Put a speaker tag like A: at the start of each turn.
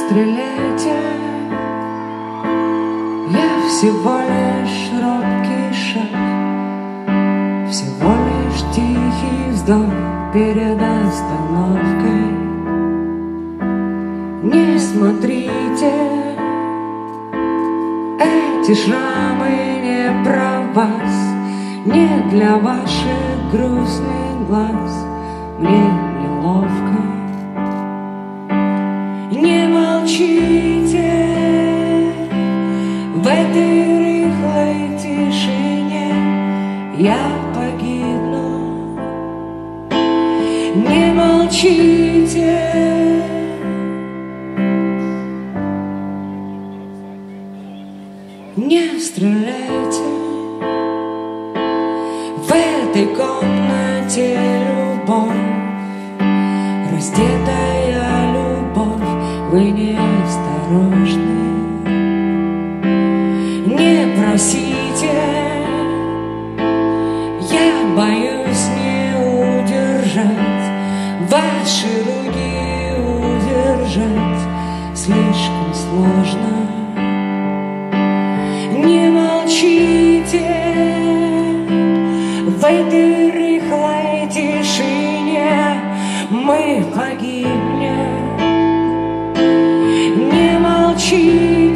A: стреляйте, я всего лишь робкий шаг, всего лишь тихий вздох перед остановкой. Не смотрите, эти шрамы не про вас, не для ваших грустных глаз. Мне неловко. Не молчите в этой рыхлой тишине, я погибну. Не молчите. Не стреляйте в этой комнате, любовь, раздетая любовь, вы неосторожны. Не просите, я боюсь не удержать, ваши руки удержать слишком сложно. Не молчите в этой рыхлой тишине, мы погибнем. Не молчите.